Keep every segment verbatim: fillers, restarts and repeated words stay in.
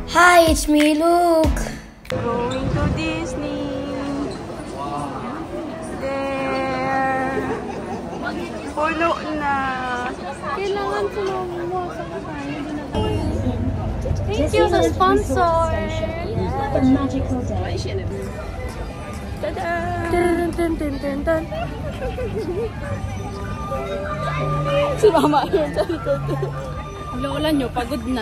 Hi, it's me, Luke. Going to Disney. There. Puno na. Kailangan sumama mo sa kasama. Thank you sa sponsor. The magical day. Tada! Dun, dun, dun, dun, dun. Si Mama yun sa likod. Lola nyo, pagod na.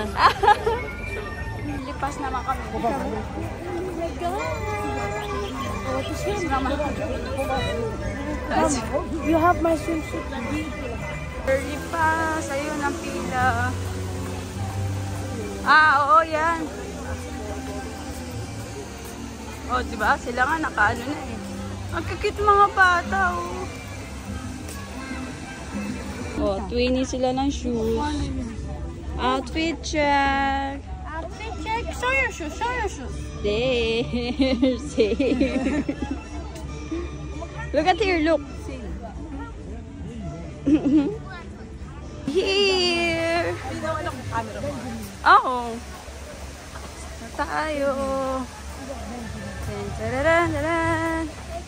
Lipas naman kami. Oh my God! Oh, to swim. Mama. You have my swimsuit. Early pa. Sa'yo ng pila. Ah, oo, yan. Oh, diba? Sila nga nakaano na eh. Ang kikit mga bata, oh. Oh, twenty sila ng shoes. Outfit check. Outfit check. Show your shoes. Show your shoes. There. Same. Look at here, look. Here. Oo. Na tayo. Tararan, tararan.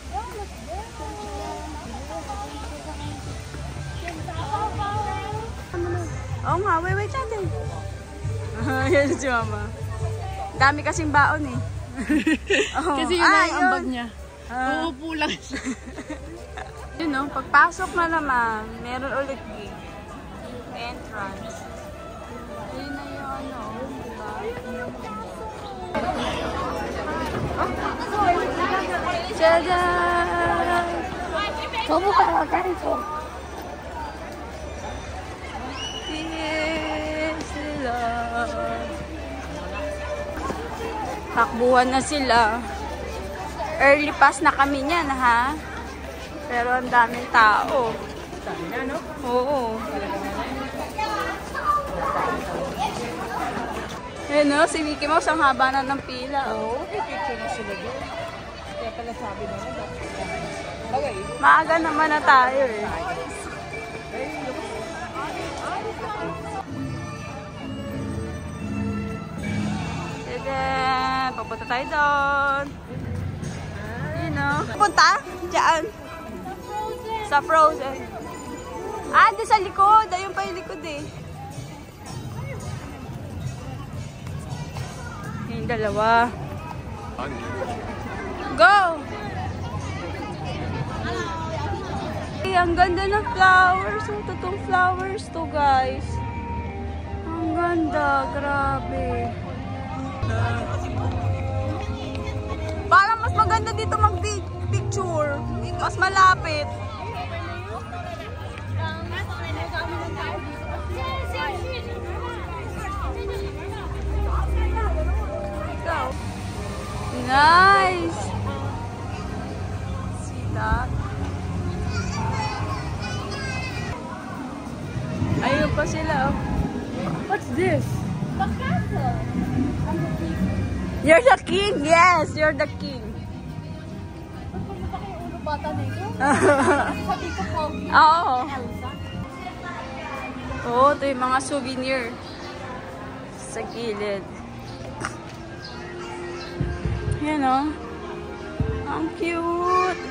Oo nga, wait, wait natin. Yan si Mama. Dami kasing baon eh. Oh. Kasi yun ah, ang ambag niya. Ah. Uupo lang siya. Yun know, pagpasok na naman, meron ulit gate. Entrance. Ayun na yung ano, diba? Tada! ¿Cómo para tanto? Yes, sila. Takbuhan na sila. Early pass na kami niyan, ha? Pero ang daming tao. Oo. Eh no, si Mickey Mouse ang haba na ng pila. Oo, pipicture na sila doon. Kaya pala sabi na na. Maaga naman na tayo eh. Sige, papunta tayo doon. You know. Punta? Diyan. Sa Frozen. Ah, doon sa likod. Ayun pa yung likod eh. Yung dalawa. Go! Ay, ang ganda ng flowers. Ang totoong flowers to, guys. Ang ganda. Grabe. Parang mas maganda dito mag-picture. Mas malapit. Nice! See that? Ayun pa sila. What's this? You're the king! Yes! You're the king! Oo. Oo, ito yung mga souvenir sa gilid. Yan o. Ang cute!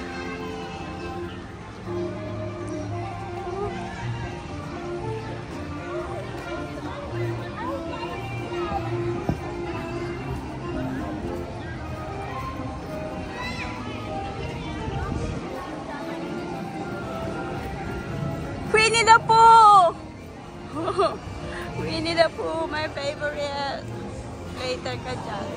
Winnie the Pooh! Winnie the Pooh, my favorite. Later ka dyan.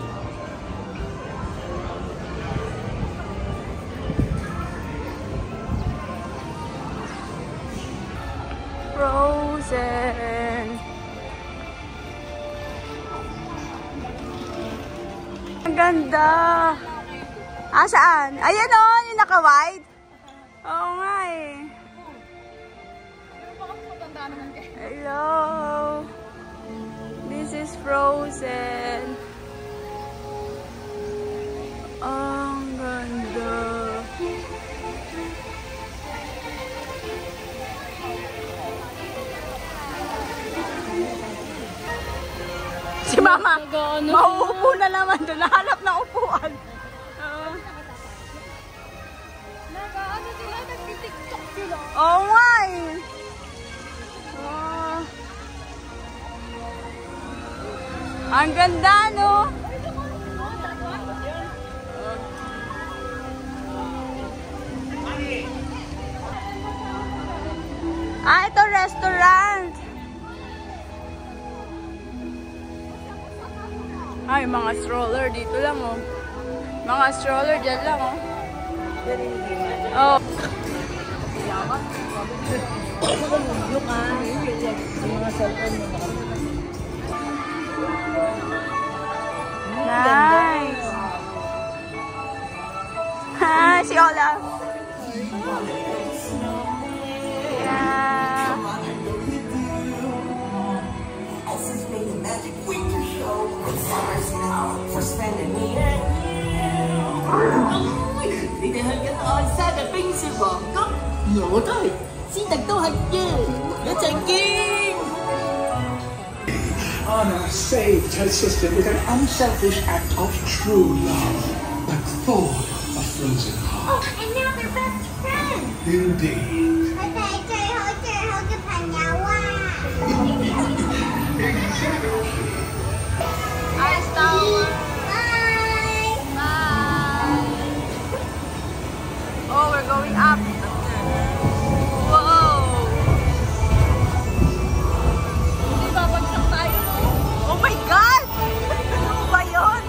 Frozen. Ang ganda. Ah, saan? Ayan o, yung naka-white. Oo nga eh. Hello. This is Frozen. Ang ganda. Si Mama, mauupo na naman doon. Nahanap na upuan. Uh, Nag-ano sila? Nag-tiktok sila. Oo nga eh. Oh. Ang ganda, no? Ah, ito restaurant. Ay, mga stroller dito lang, oh. Mga stroller dyan lang, oh. Oh. Nice. Ha, si Ola. Yeah. Anna saved her sister with an unselfish act of true love, but full of frozen heart. Oh, and now they're best friends. Indeed. Ice Tower. Bye. Bye. Oh, we're going up. Whoa. Hindi babagsak tayo, no? Oh my God! Ano ba yun?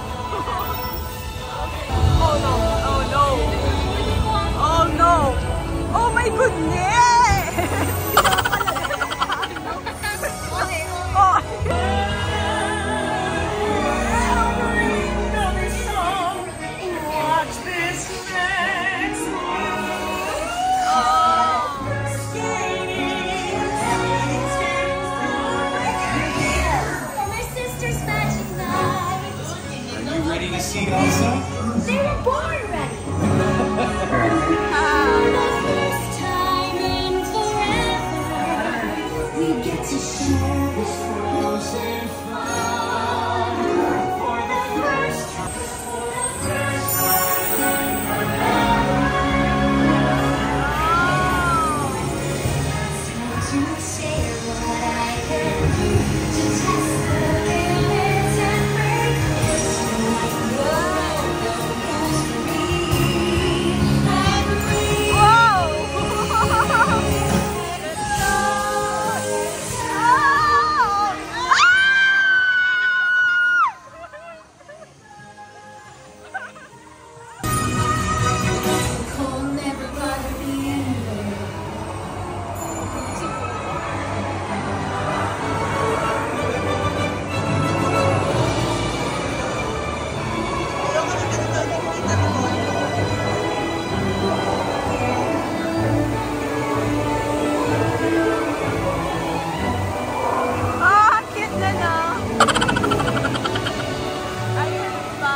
Oh no. Oh no. Oh no. Oh my goodness! Oh. My sister's magic night. Are you ready to see also? They were born ready. First time in forever, we get to share this frozen fun. For the first time to share what I can do to test the limits and break this world goes free and free. Whoa! Cold never bothered me anyway. Ah, cute na no? Ayun pa.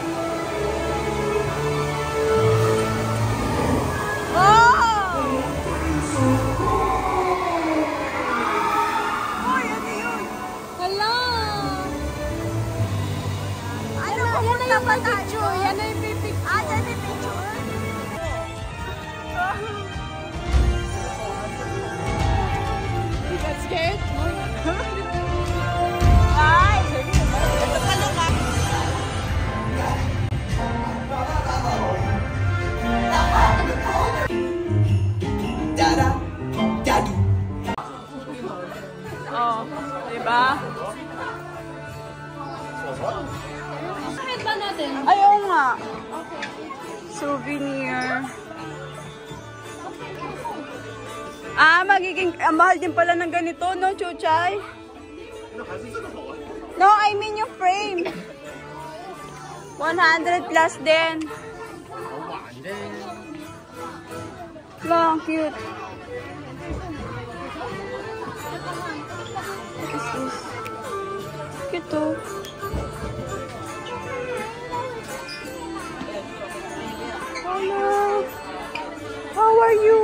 Oh! Oh, yan na yun. Hala! Ano, Yan pupunta na yung ba tayo? picture. Yan na yung picture. Ah, dyan may picture? You got scared? Ay! Ito pala ka. Oh, diba? Bakit ba natin? Ay, oo nga. Souvenir. Ah, magiging, ah, mahal din pala ng ganito, no, Chuchay? No, I mean yung frame. one hundred plus din. Lang, cute. What is this? Cute too. Hello. How are you?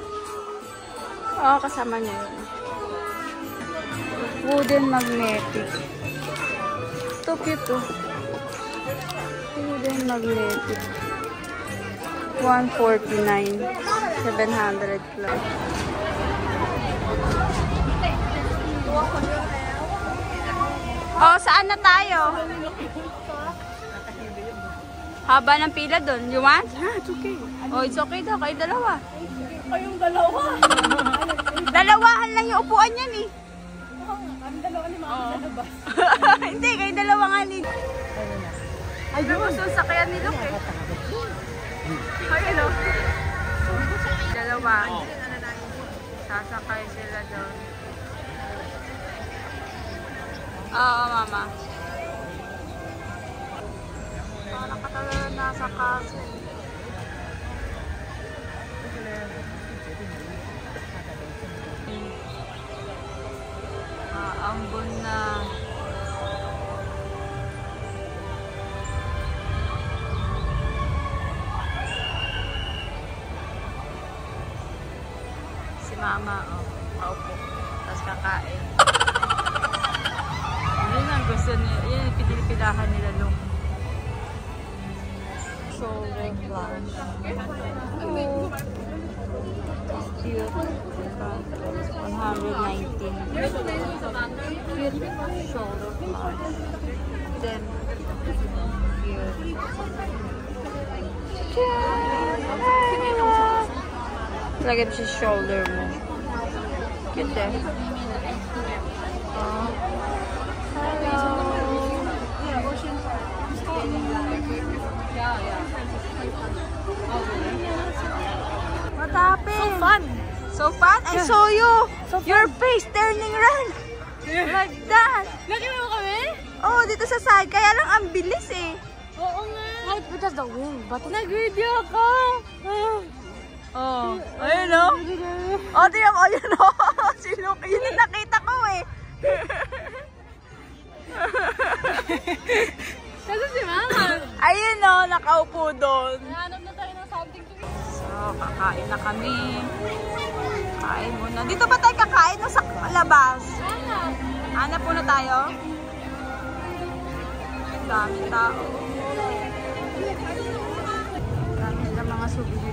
Oo, kasama niya yun. Wooden magnetic. Ito, cute to. Ito din magnetic. one forty-nine. seven hundred plus. Oh, saan na tayo? Haba ng pila doon. You want? Yeah, it's okay. Oh, it's okay daw. Kayo dalawa. Kayong dalawa. Dalawahan lang yung upuan yan eh. Kami dalawa ni Mama sa labas. Hindi, kayo dalawa nga ni. Ay, gusto sa kaya ni Luke eh. Ay, hello. Dalawa. Sasakay sila doon. Oo, mama. Parang katalaran nasa kaso. Ah, ambon na. Si mama, oh. Paupo. Tapos kakain. Yun ang gusto niya. Yun yung pinilipilahan nila nung shoulder flash. Oh. Cute. one nineteen. Cute shoulder flash. Then, cute. Lagay mo sa shoulder mo. Cute eh. Oh. What happened? So fun. So fun? I saw you. So fun. Your face turning red. Like that. Nakita mo kami? Oh, dito sa side. Kaya lang ang bilis eh. Oo nga. Right, because the wind. But Nag-video ako. Oh. Ayun o. Oh, tingnan mo. Ayun o. Si Luke. Yun yung nakita ko eh. kasi si Mama. Ayun o. Nakaupo doon. Hanap na tayo ng something to eat. So, kakain na kami. Kain muna. Dito ba tayo kakain o sa labas? Ano? Hanap muna tayo. Dami tao. Dami na mga souvenir.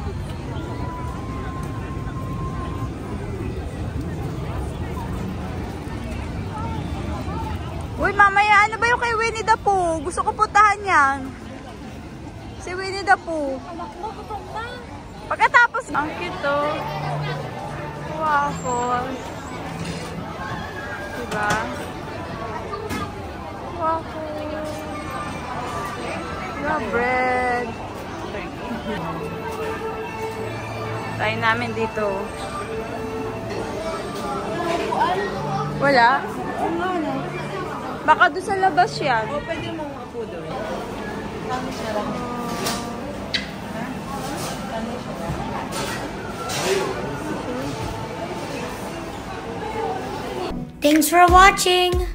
Uy, mamaya, ano ba yung kay Winnie the Pooh? Gusto ko puntahan yan. Si Winnie the Pooh. Anak mo, gutom na. Pagkatapos, ang cute oh. Waffles. Diba? Waffles. The bread. Tayo namin dito. Wala? Baka doon sa labas yan. O, pwede mong upo doon. Kami siya lang. Thanks for watching.